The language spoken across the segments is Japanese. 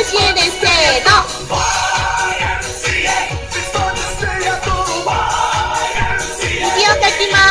YMCA です。せーの。息をかきます。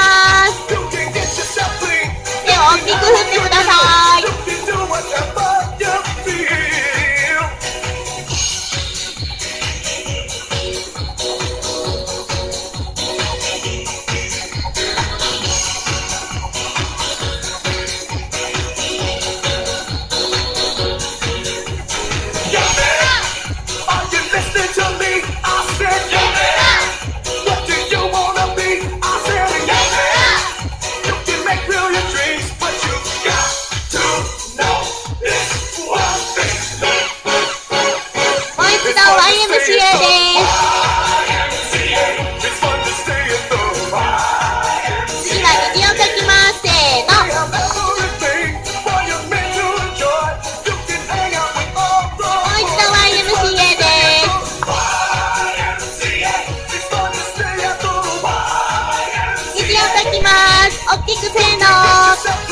手を大きく振ってください。YMCA です。次は虹をかきます。せーの。もう一度 YMCA です。虹をかきます。大きくせーの。